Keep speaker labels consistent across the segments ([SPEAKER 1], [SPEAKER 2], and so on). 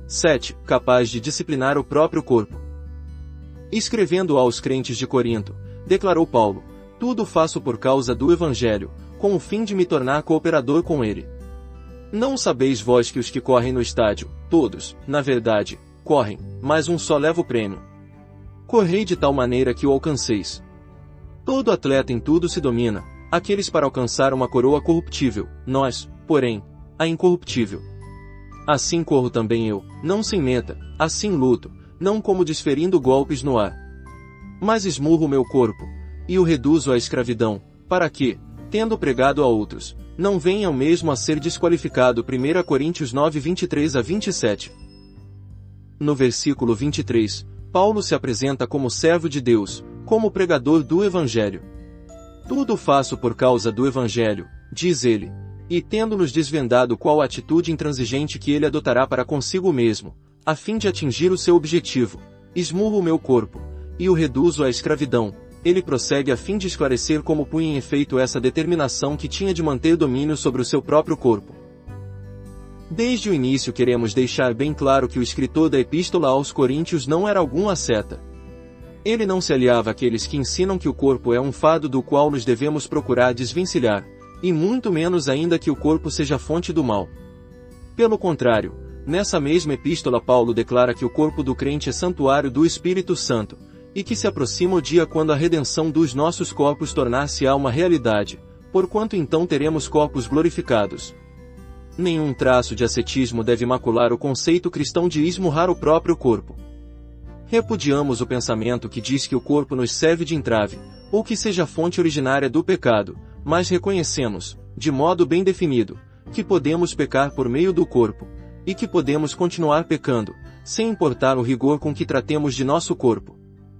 [SPEAKER 1] 7, capaz de disciplinar o próprio corpo. Escrevendo aos crentes de Corinto, declarou Paulo: tudo faço por causa do Evangelho, com o fim de me tornar cooperador com ele. Não sabeis vós que os que correm no estádio, todos, na verdade, correm, mas um só leva o prêmio. Correi de tal maneira que o alcanceis. Todo atleta em tudo se domina, aqueles para alcançar uma coroa corruptível, nós, porém, a incorruptível. Assim corro também eu, não sem meta, assim luto, não como desferindo golpes no ar. Mas esmurro o meu corpo, e o reduzo à escravidão, para que, tendo pregado a outros, não venha o mesmo a ser desqualificado. 1 Coríntios 9, 23 a 27. No versículo 23, Paulo se apresenta como servo de Deus, como pregador do Evangelho. Tudo faço por causa do Evangelho, diz ele, e tendo-nos desvendado qual atitude intransigente que ele adotará para consigo mesmo, a fim de atingir o seu objetivo, esmurro o meu corpo, e o reduzo à escravidão, ele prossegue a fim de esclarecer como punha em efeito essa determinação que tinha de manter domínio sobre o seu próprio corpo. Desde o início queremos deixar bem claro que o escritor da Epístola aos Coríntios não era algum asceta. Ele não se aliava àqueles que ensinam que o corpo é um fardo do qual nos devemos procurar desvencilhar, e muito menos ainda que o corpo seja fonte do mal. Pelo contrário, nessa mesma epístola Paulo declara que o corpo do crente é santuário do Espírito Santo, e que se aproxima o dia quando a redenção dos nossos corpos tornar-se-á uma realidade, porquanto então teremos corpos glorificados. Nenhum traço de ascetismo deve macular o conceito cristão de esmurrar o próprio corpo. Repudiamos o pensamento que diz que o corpo nos serve de entrave, ou que seja a fonte originária do pecado, mas reconhecemos, de modo bem definido, que podemos pecar por meio do corpo, e que podemos continuar pecando, sem importar o rigor com que tratemos de nosso corpo.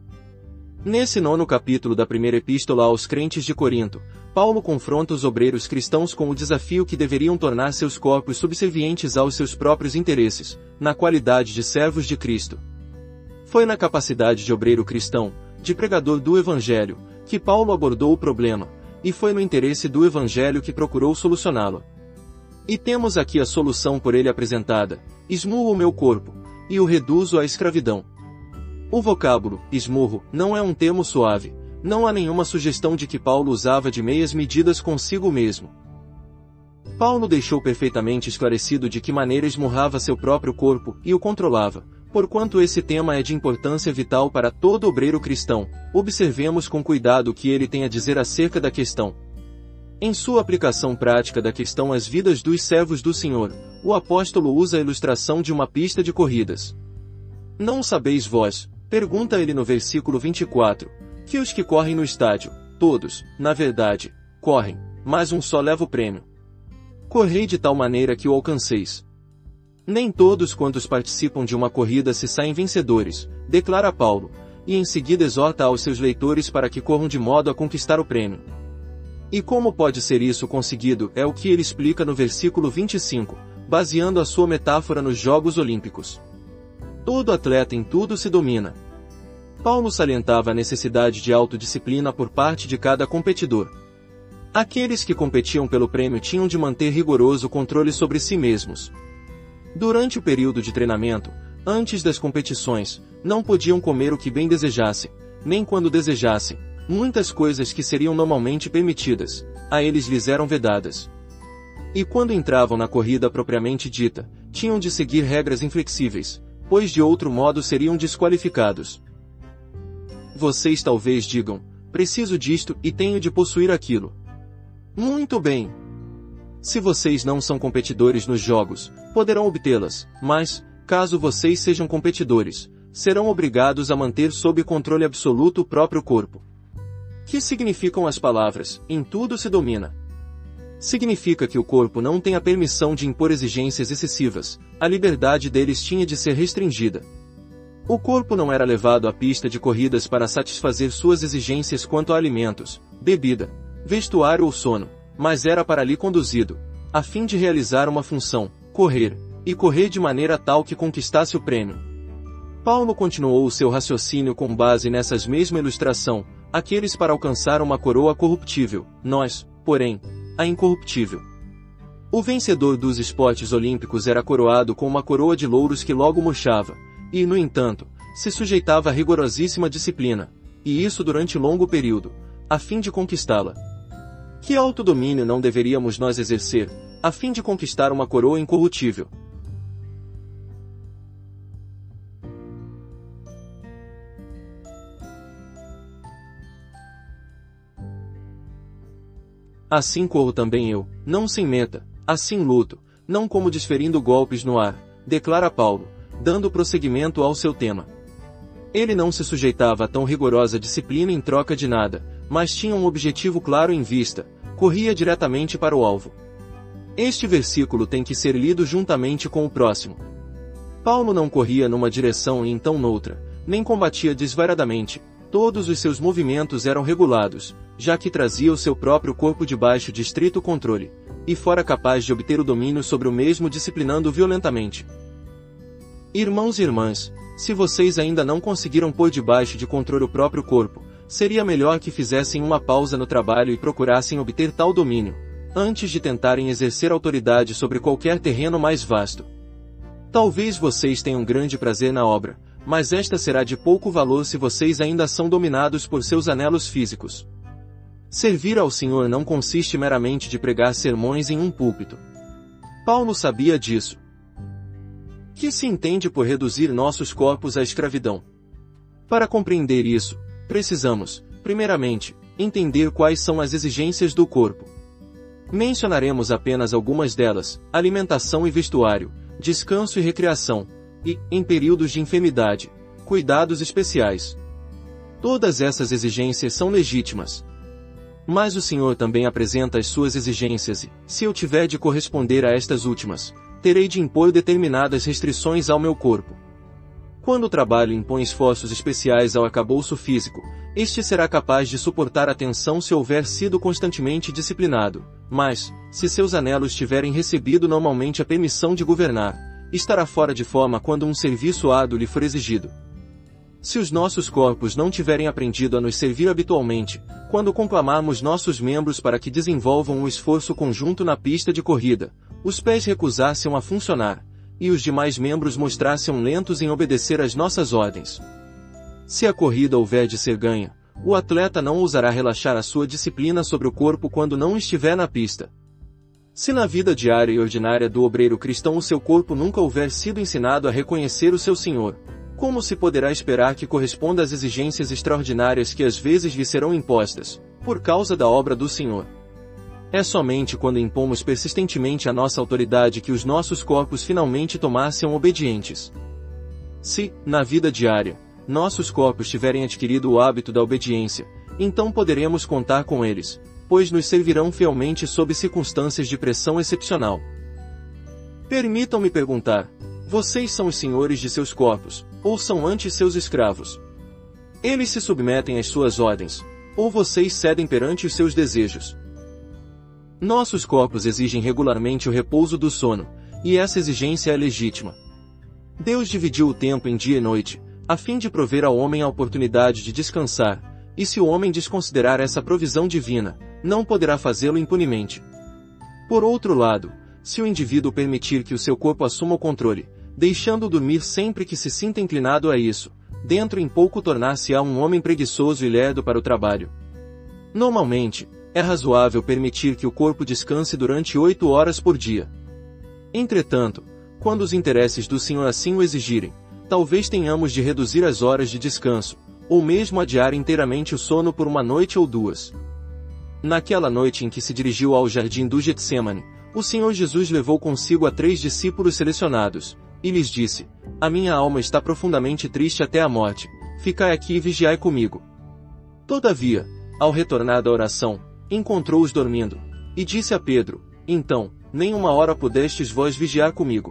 [SPEAKER 1] Nesse 9º capítulo da primeira epístola aos crentes de Corinto, Paulo confronta os obreiros cristãos com o desafio que deveriam tornar seus corpos subservientes aos seus próprios interesses, na qualidade de servos de Cristo. Foi na capacidade de obreiro cristão, de pregador do Evangelho, que Paulo abordou o problema, e foi no interesse do Evangelho que procurou solucioná-lo. E temos aqui a solução por ele apresentada: esmurro o meu corpo, e o reduzo à escravidão. O vocábulo, esmurro, não é um termo suave, não há nenhuma sugestão de que Paulo usava de meias medidas consigo mesmo. Paulo deixou perfeitamente esclarecido de que maneira esmurrava seu próprio corpo e o controlava, porquanto esse tema é de importância vital para todo obreiro cristão. Observemos com cuidado o que ele tem a dizer acerca da questão. Em sua aplicação prática da questão às vidas dos servos do Senhor, o apóstolo usa a ilustração de uma pista de corridas. Não sabeis vós, pergunta ele no versículo 24, que os que correm no estádio, todos, na verdade, correm, mas um só leva o prêmio. Correi de tal maneira que o alcanceis. Nem todos quantos participam de uma corrida se saem vencedores, declara Paulo, e em seguida exorta aos seus leitores para que corram de modo a conquistar o prêmio. E como pode ser isso conseguido é o que ele explica no versículo 25, baseando a sua metáfora nos Jogos Olímpicos. Todo atleta em tudo se domina. Paulo salientava a necessidade de autodisciplina por parte de cada competidor. Aqueles que competiam pelo prêmio tinham de manter rigoroso controle sobre si mesmos. Durante o período de treinamento, antes das competições, não podiam comer o que bem desejassem, nem quando desejassem. Muitas coisas que seriam normalmente permitidas, a eles lhes eram vedadas. E quando entravam na corrida propriamente dita, tinham de seguir regras inflexíveis, pois de outro modo seriam desqualificados. Vocês talvez digam: preciso disto e tenho de possuir aquilo. Muito bem. Se vocês não são competidores nos jogos, poderão obtê-las, mas, caso vocês sejam competidores, serão obrigados a manter sob controle absoluto o próprio corpo. Que significam as palavras, em tudo se domina? Significa que o corpo não tem a permissão de impor exigências excessivas, a liberdade deles tinha de ser restringida. O corpo não era levado à pista de corridas para satisfazer suas exigências quanto a alimentos, bebida, vestuário ou sono, mas era para ali conduzido, a fim de realizar uma função, correr, e correr de maneira tal que conquistasse o prêmio. Paulo continuou o seu raciocínio com base nessas mesma ilustração, aqueles para alcançar uma coroa corruptível, nós, porém, a incorruptível. O vencedor dos esportes olímpicos era coroado com uma coroa de louros que logo murchava, e, no entanto, se sujeitava a rigorosíssima disciplina, e isso durante longo período, a fim de conquistá-la. Que autodomínio não deveríamos nós exercer, a fim de conquistar uma coroa incorruptível? Assim corro também eu, não sem meta, assim luto, não como desferindo golpes no ar, declara Paulo, dando prosseguimento ao seu tema. Ele não se sujeitava a tão rigorosa disciplina em troca de nada, mas tinha um objetivo claro em vista, corria diretamente para o alvo. Este versículo tem que ser lido juntamente com o próximo. Paulo não corria numa direção e então noutra, nem combatia desvairadamente, todos os seus movimentos eram regulados, já que trazia o seu próprio corpo debaixo de estrito controle, e fora capaz de obter o domínio sobre o mesmo disciplinando violentamente. Irmãos e irmãs, se vocês ainda não conseguiram pôr debaixo de controle o próprio corpo, seria melhor que fizessem uma pausa no trabalho e procurassem obter tal domínio, antes de tentarem exercer autoridade sobre qualquer terreno mais vasto. Talvez vocês tenham grande prazer na obra, mas esta será de pouco valor se vocês ainda são dominados por seus anelos físicos. Servir ao Senhor não consiste meramente de pregar sermões em um púlpito. Paulo sabia disso. Que se entende por reduzir nossos corpos à escravidão? Para compreender isso, precisamos, primeiramente, entender quais são as exigências do corpo. Mencionaremos apenas algumas delas: alimentação e vestuário, descanso e recreação, e, em períodos de enfermidade, cuidados especiais. Todas essas exigências são legítimas. Mas o Senhor também apresenta as suas exigências e, se eu tiver de corresponder a estas últimas, terei de impor determinadas restrições ao meu corpo. Quando o trabalho impõe esforços especiais ao arcabouço físico, este será capaz de suportar a tensão se houver sido constantemente disciplinado, mas, se seus anelos tiverem recebido normalmente a permissão de governar, estará fora de forma quando um serviço árduo lhe for exigido. Se os nossos corpos não tiverem aprendido a nos servir habitualmente, quando conclamarmos nossos membros para que desenvolvam um esforço conjunto na pista de corrida, os pés recusassem a funcionar, e os demais membros mostrassem lentos em obedecer às nossas ordens. Se a corrida houver de ser ganha, o atleta não ousará relaxar a sua disciplina sobre o corpo quando não estiver na pista. Se na vida diária e ordinária do obreiro cristão o seu corpo nunca houver sido ensinado a reconhecer o seu Senhor, como se poderá esperar que corresponda às exigências extraordinárias que às vezes lhe serão impostas, por causa da obra do Senhor? É somente quando impomos persistentemente a nossa autoridade que os nossos corpos finalmente tomar-se-ão obedientes. Se, na vida diária, nossos corpos tiverem adquirido o hábito da obediência, então poderemos contar com eles, pois nos servirão fielmente sob circunstâncias de pressão excepcional. Permitam-me perguntar: vocês são os senhores de seus corpos, ou são antes seus escravos? Eles se submetem às suas ordens, ou vocês cedem perante os seus desejos? Nossos corpos exigem regularmente o repouso do sono, e essa exigência é legítima. Deus dividiu o tempo em dia e noite, a fim de prover ao homem a oportunidade de descansar, e se o homem desconsiderar essa provisão divina, não poderá fazê-lo impunemente. Por outro lado, se o indivíduo permitir que o seu corpo assuma o controle, deixando-o dormir sempre que se sinta inclinado a isso, dentro em pouco tornar-se-á um homem preguiçoso e lerdo para o trabalho. Normalmente, é razoável permitir que o corpo descanse durante 8 horas por dia. Entretanto, quando os interesses do Senhor assim o exigirem, talvez tenhamos de reduzir as horas de descanso, ou mesmo adiar inteiramente o sono por uma noite ou duas. Naquela noite em que se dirigiu ao jardim do Getsêmani, o Senhor Jesus levou consigo a 3 discípulos selecionados, e lhes disse: a minha alma está profundamente triste até a morte, ficai aqui e vigiai comigo. Todavia, ao retornar da oração, encontrou-os dormindo, e disse a Pedro: então, nem uma hora pudestes vós vigiar comigo?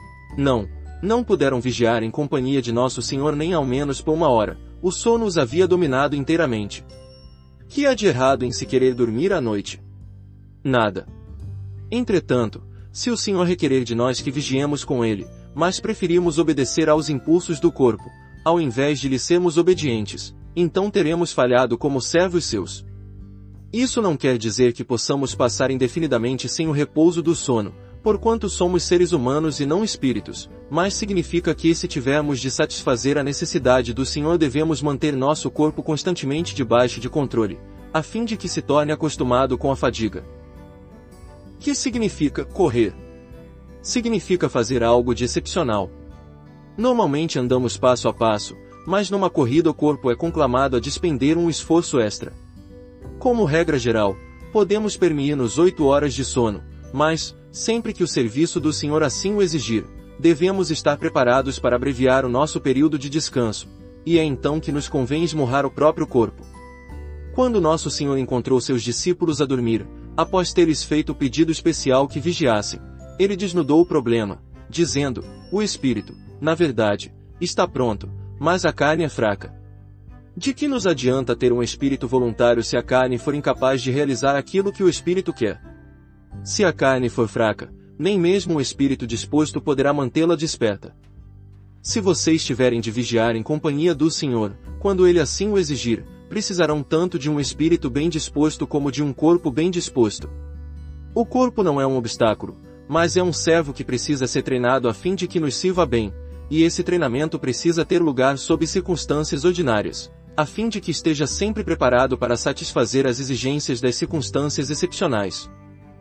[SPEAKER 1] Não puderam vigiar em companhia de nosso Senhor nem ao menos por uma hora, o sono os havia dominado inteiramente. Que há de errado em se querer dormir à noite? Nada. Entretanto, se o Senhor requerer de nós que vigiemos com Ele, mas preferimos obedecer aos impulsos do corpo, ao invés de lhe sermos obedientes, então teremos falhado como servos seus. Isso não quer dizer que possamos passar indefinidamente sem o repouso do sono, porquanto somos seres humanos e não espíritos, mas significa que se tivermos de satisfazer a necessidade do Senhor devemos manter nosso corpo constantemente debaixo de controle, a fim de que se torne acostumado com a fadiga. Que significa correr? Significa fazer algo de excepcional. Normalmente andamos passo a passo, mas numa corrida o corpo é conclamado a despender um esforço extra. Como regra geral, podemos permitir-nos 8 horas de sono, mas, sempre que o serviço do Senhor assim o exigir, devemos estar preparados para abreviar o nosso período de descanso, e é então que nos convém esmurrar o próprio corpo. Quando nosso Senhor encontrou seus discípulos a dormir, após ter-lhes feito o pedido especial que vigiassem, ele desnudou o problema, dizendo: o espírito, na verdade, está pronto, mas a carne é fraca. De que nos adianta ter um espírito voluntário se a carne for incapaz de realizar aquilo que o espírito quer? Se a carne for fraca, nem mesmo um espírito disposto poderá mantê-la desperta. Se vocês tiverem de vigiar em companhia do Senhor, quando Ele assim o exigir, precisarão tanto de um espírito bem disposto como de um corpo bem disposto. O corpo não é um obstáculo, mas é um servo que precisa ser treinado a fim de que nos sirva bem, e esse treinamento precisa ter lugar sob circunstâncias ordinárias, a fim de que esteja sempre preparado para satisfazer as exigências das circunstâncias excepcionais.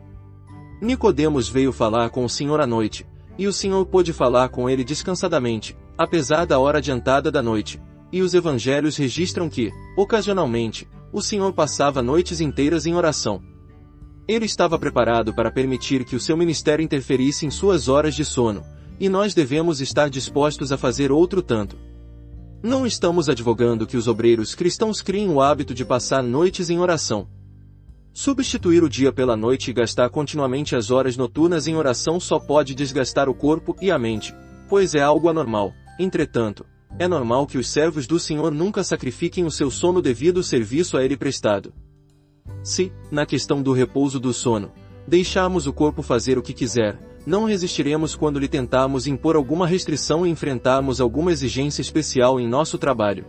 [SPEAKER 1] Nicodemos veio falar com o Senhor à noite, e o Senhor pôde falar com ele descansadamente, apesar da hora adiantada da noite, e os evangelhos registram que, ocasionalmente, o Senhor passava noites inteiras em oração. Ele estava preparado para permitir que o seu ministério interferisse em suas horas de sono, e nós devemos estar dispostos a fazer outro tanto. Não estamos advogando que os obreiros cristãos criem o hábito de passar noites em oração. Substituir o dia pela noite e gastar continuamente as horas noturnas em oração só pode desgastar o corpo e a mente, pois é algo anormal. Entretanto, é normal que os servos do Senhor nunca sacrifiquem o seu sono devido ao serviço a ele prestado. Se, na questão do repouso do sono, deixarmos o corpo fazer o que quiser, não resistiremos quando lhe tentarmos impor alguma restrição e enfrentarmos alguma exigência especial em nosso trabalho.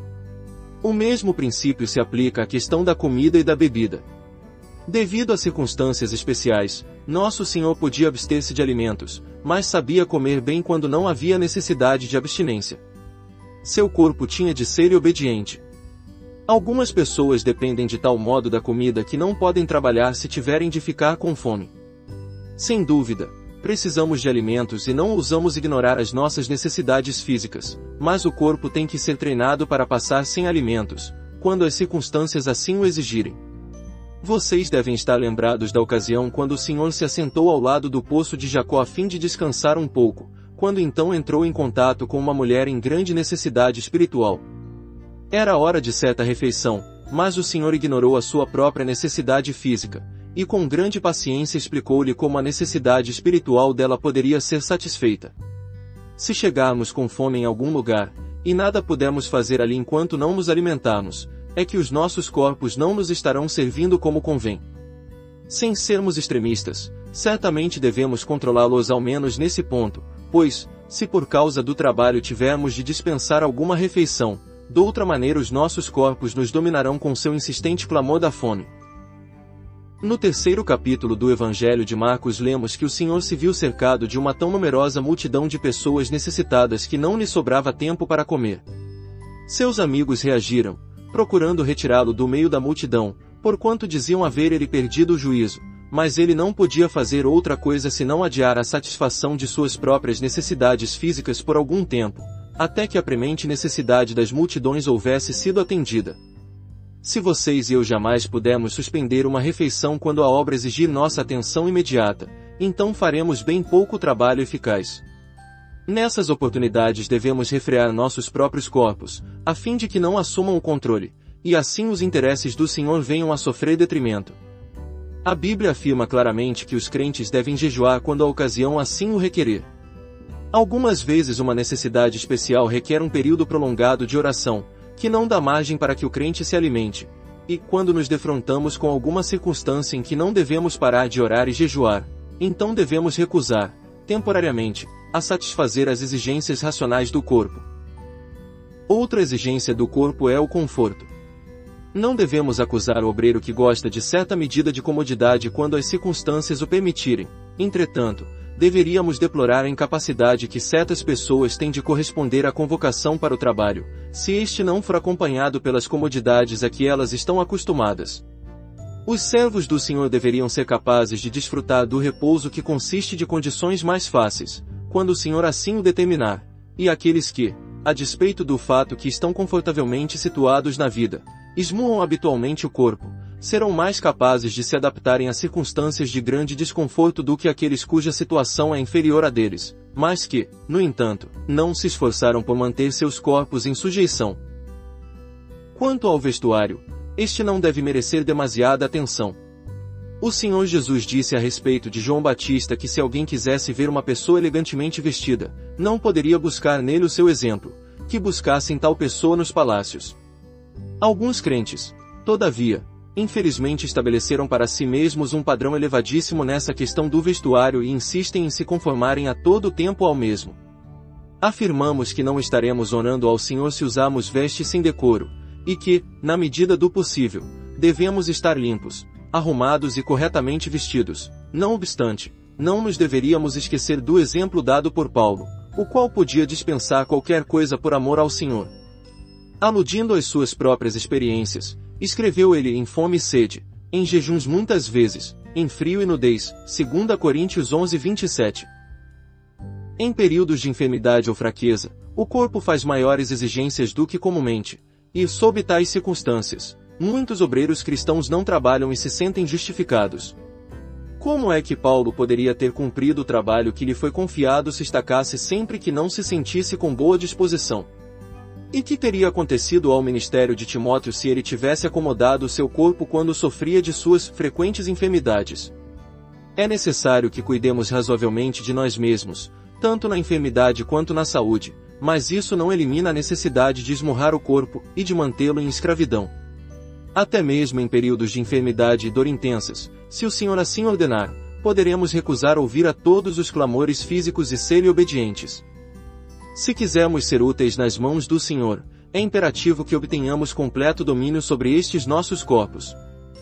[SPEAKER 1] O mesmo princípio se aplica à questão da comida e da bebida. Devido a circunstâncias especiais, nosso Senhor podia abster-se de alimentos, mas sabia comer bem quando não havia necessidade de abstinência. Seu corpo tinha de ser obediente. Algumas pessoas dependem de tal modo da comida que não podem trabalhar se tiverem de ficar com fome. Sem dúvida, precisamos de alimentos e não ousamos ignorar as nossas necessidades físicas, mas o corpo tem que ser treinado para passar sem alimentos, quando as circunstâncias assim o exigirem. Vocês devem estar lembrados da ocasião quando o Senhor se assentou ao lado do poço de Jacó a fim de descansar um pouco, quando então entrou em contato com uma mulher em grande necessidade espiritual. Era a hora de certa refeição, mas o Senhor ignorou a sua própria necessidade física, e com grande paciência explicou-lhe como a necessidade espiritual dela poderia ser satisfeita. Se chegarmos com fome em algum lugar, e nada pudermos fazer ali enquanto não nos alimentarmos, é que os nossos corpos não nos estarão servindo como convém. Sem sermos extremistas, certamente devemos controlá-los ao menos nesse ponto, pois, se por causa do trabalho tivermos de dispensar alguma refeição, de outra maneira os nossos corpos nos dominarão com seu insistente clamor da fome. No 3º capítulo do Evangelho de Marcos lemos que o Senhor se viu cercado de uma tão numerosa multidão de pessoas necessitadas que não lhe sobrava tempo para comer. Seus amigos reagiram, procurando retirá-lo do meio da multidão, porquanto diziam haver ele perdido o juízo, mas ele não podia fazer outra coisa senão adiar a satisfação de suas próprias necessidades físicas por algum tempo, até que a premente necessidade das multidões houvesse sido atendida. Se vocês e eu jamais pudermos suspender uma refeição quando a obra exigir nossa atenção imediata, então faremos bem pouco trabalho eficaz. Nessas oportunidades devemos refrear nossos próprios corpos, a fim de que não assumam o controle, e assim os interesses do Senhor venham a sofrer detrimento. A Bíblia afirma claramente que os crentes devem jejuar quando a ocasião assim o requerer. Algumas vezes uma necessidade especial requer um período prolongado de oração, que não dá margem para que o crente se alimente, e quando nos defrontamos com alguma circunstância em que não devemos parar de orar e jejuar, então devemos recusar, temporariamente, a satisfazer as exigências racionais do corpo. Outra exigência do corpo é o conforto. Não devemos acusar o obreiro que gosta de certa medida de comodidade quando as circunstâncias o permitirem. Entretanto, deveríamos deplorar a incapacidade que certas pessoas têm de corresponder à convocação para o trabalho, se este não for acompanhado pelas comodidades a que elas estão acostumadas. Os servos do Senhor deveriam ser capazes de desfrutar do repouso que consiste de condições mais fáceis, quando o Senhor assim o determinar, e aqueles que, a despeito do fato que estão confortavelmente situados na vida, esmurram habitualmente o corpo, serão mais capazes de se adaptarem a circunstâncias de grande desconforto do que aqueles cuja situação é inferior à deles, mas que, no entanto, não se esforçaram por manter seus corpos em sujeição. Quanto ao vestuário, este não deve merecer demasiada atenção. O Senhor Jesus disse a respeito de João Batista que se alguém quisesse ver uma pessoa elegantemente vestida, não poderia buscar nele o seu exemplo, que buscassem tal pessoa nos palácios. Alguns crentes, todavia, infelizmente estabeleceram para si mesmos um padrão elevadíssimo nessa questão do vestuário e insistem em se conformarem a todo tempo ao mesmo. Afirmamos que não estaremos honrando ao Senhor se usarmos vestes sem decoro, e que, na medida do possível, devemos estar limpos, arrumados e corretamente vestidos. Não obstante, não nos deveríamos esquecer do exemplo dado por Paulo, o qual podia dispensar qualquer coisa por amor ao Senhor. Aludindo às suas próprias experiências, escreveu ele em fome e sede, em jejuns muitas vezes, em frio e nudez, 2 Coríntios 11:27. Em períodos de enfermidade ou fraqueza, o corpo faz maiores exigências do que comumente, e, sob tais circunstâncias, muitos obreiros cristãos não trabalham e se sentem justificados. Como é que Paulo poderia ter cumprido o trabalho que lhe foi confiado se estacasse sempre que não se sentisse com boa disposição? E que teria acontecido ao ministério de Timóteo se ele tivesse acomodado o seu corpo quando sofria de suas frequentes enfermidades? É necessário que cuidemos razoavelmente de nós mesmos, tanto na enfermidade quanto na saúde, mas isso não elimina a necessidade de esmurrar o corpo e de mantê-lo em escravidão. Até mesmo em períodos de enfermidade e dor intensas, se o Senhor assim ordenar, poderemos recusar ouvir a todos os clamores físicos e ser-lhe obedientes. Se quisermos ser úteis nas mãos do Senhor, é imperativo que obtenhamos completo domínio sobre estes nossos corpos.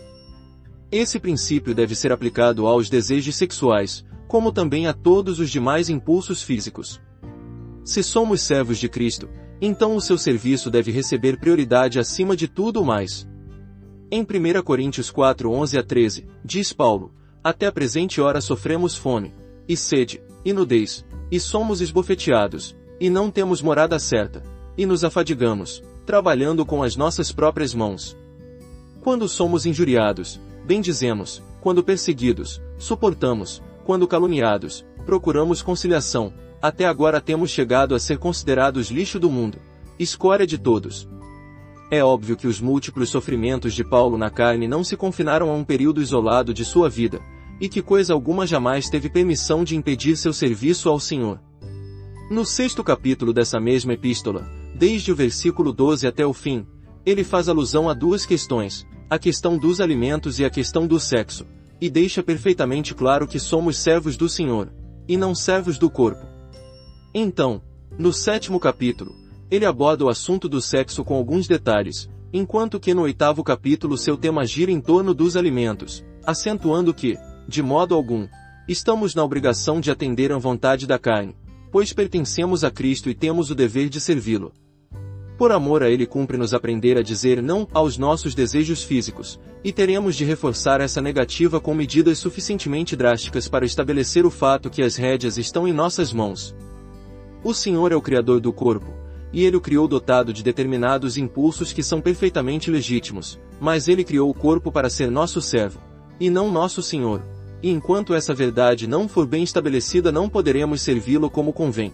[SPEAKER 1] Esse princípio deve ser aplicado aos desejos sexuais, como também a todos os demais impulsos físicos. Se somos servos de Cristo, então o seu serviço deve receber prioridade acima de tudo o mais. Em 1 Coríntios 4:11-13, diz Paulo, até a presente hora sofremos fome, e sede, e nudez, e somos esbofeteados, e não temos morada certa, e nos afadigamos, trabalhando com as nossas próprias mãos. Quando somos injuriados, bendizemos, quando perseguidos, suportamos, quando caluniados, procuramos conciliação, até agora temos chegado a ser considerados lixo do mundo, escória de todos. É óbvio que os múltiplos sofrimentos de Paulo na carne não se confinaram a um período isolado de sua vida, e que coisa alguma jamais teve permissão de impedir seu serviço ao Senhor. No 6º capítulo dessa mesma epístola, desde o versículo 12 até o fim, ele faz alusão a duas questões, a questão dos alimentos e a questão do sexo, e deixa perfeitamente claro que somos servos do Senhor, e não servos do corpo. Então, no 7º capítulo, ele aborda o assunto do sexo com alguns detalhes, enquanto que no 8º capítulo seu tema gira em torno dos alimentos, acentuando que, de modo algum, estamos na obrigação de atender à vontade da carne, pois pertencemos a Cristo e temos o dever de servi-lo. Por amor a Ele cumpre-nos aprender a dizer não aos nossos desejos físicos, e teremos de reforçar essa negativa com medidas suficientemente drásticas para estabelecer o fato que as rédeas estão em nossas mãos. O Senhor é o Criador do corpo, e Ele o criou dotado de determinados impulsos que são perfeitamente legítimos, mas Ele criou o corpo para ser nosso servo, e não nosso Senhor, e enquanto essa verdade não for bem estabelecida não poderemos servi-lo como convém.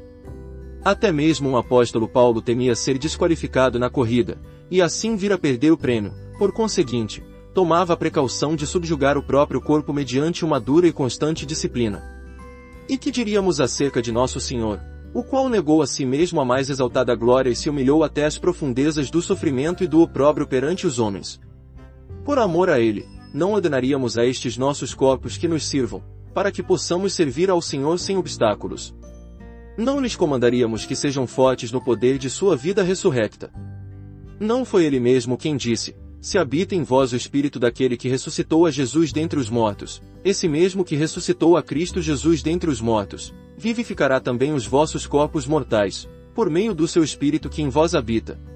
[SPEAKER 1] Até mesmo o apóstolo Paulo temia ser desqualificado na corrida, e assim vir a perder o prêmio, por conseguinte, tomava a precaução de subjugar o próprio corpo mediante uma dura e constante disciplina. E que diríamos acerca de nosso Senhor, o qual negou a si mesmo a mais exaltada glória e se humilhou até as profundezas do sofrimento e do opróbrio perante os homens? Por amor a Ele, não ordenaríamos a estes nossos corpos que nos sirvam, para que possamos servir ao Senhor sem obstáculos. Não lhes comandaríamos que sejam fortes no poder de sua vida ressurrecta. Não foi Ele mesmo quem disse, Se habita em vós o Espírito daquele que ressuscitou a Jesus dentre os mortos, esse mesmo que ressuscitou a Cristo Jesus dentre os mortos, vivificará também os vossos corpos mortais, por meio do seu Espírito que em vós habita.